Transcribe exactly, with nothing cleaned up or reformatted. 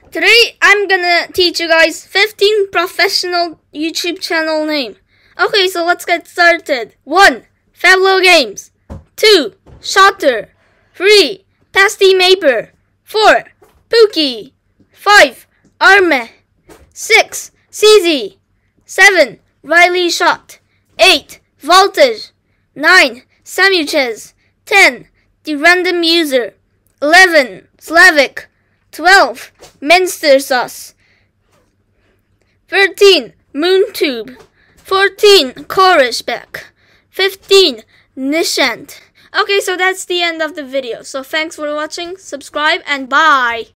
Today I'm gonna teach you guys fifteen professional YouTube channel name. Okay, so let's get started. one. Fablo Games. two. Shotter. three. Pasty Maper. four. Pookie. five. Arme. six. C Z. seven. Riley Shot. eight. Voltage. nine. Samuchez. ten. The Random User. eleven. Slavic. twelve. Minster Sauce. thirteen. Moontube. fourteen. Korishbeck. fifteen. Nishant. Okay, so that's the end of the video. So thanks for watching, subscribe, and bye!